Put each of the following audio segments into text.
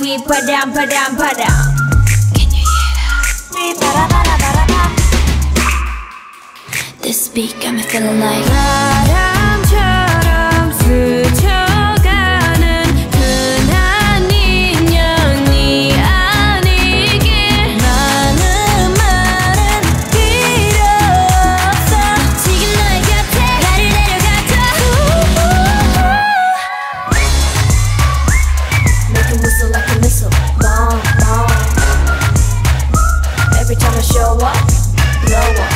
바람 바람 바람. Can you hear that? This beat got me feeling like 바람처럼 스쳐가는 흔한 인연 네 아니길. 많은 말은 필요 없어. 지금 너의 곁에 나를 내려가줘. Make it whistle like a missile, bomb, bomb. Every time I show up, blow up,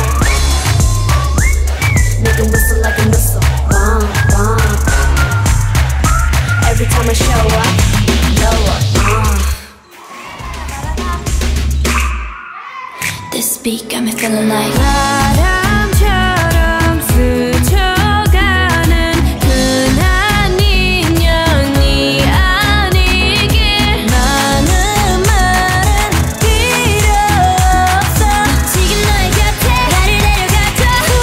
Make it whistle like a missile, bomb, bomb. Every time I show up, blow up, This beat got me feeling like 바람처럼 스쳐가는 흔한 인연 네 아니길. 많은 말은 필요 없어. 지금 너의 곁에 나를 내려가줘.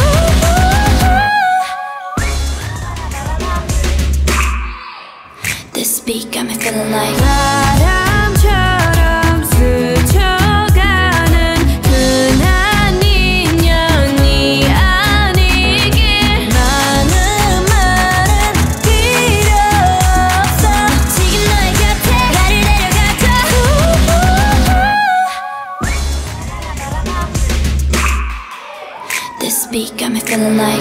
This beat got me feeling like 바람처럼 스쳐가는 흔한 인연 네 아니길. 많은 말은 필요 없어. 지금 너의 곁에 나를 내려가줘. This beat got me feeling like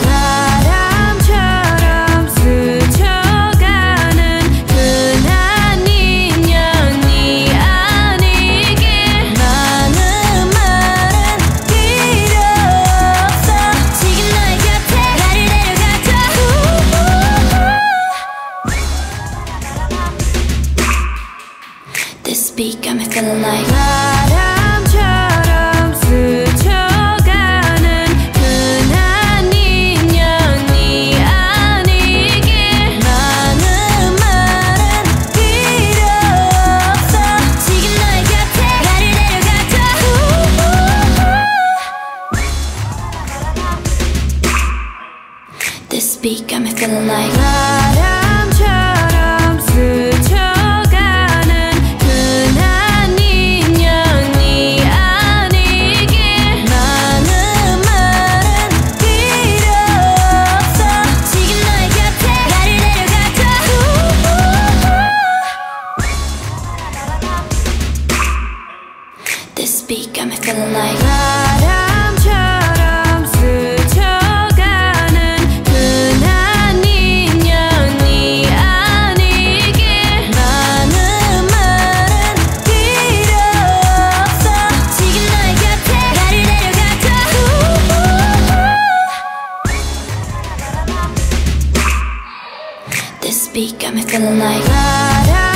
바람처럼 스쳐가는 흔한 인연 네 아니길. 많은 말은 필요 없어. 지금 너의 곁에 나를 내려가줘. This beat got me feeling like 바람처럼 스쳐가는 흔한 인연 네 아니길. 많은 말은 필요 없어. 지금 너의 곁에 나를 내려가줘. This beat got me feeling like 바람처럼 스쳐가는 흔한 인연 네 아니길. 많은 말은 필요 없어. 지금 너의 곁에 나를 내려가줘. This beat got me feeling like 바람처럼 스쳐가는 흔한 인연 네 아니길. 많은 말은 필요 없어. 지금 너의 곁에 나를 내려가줘. This beat got me feeling like 바람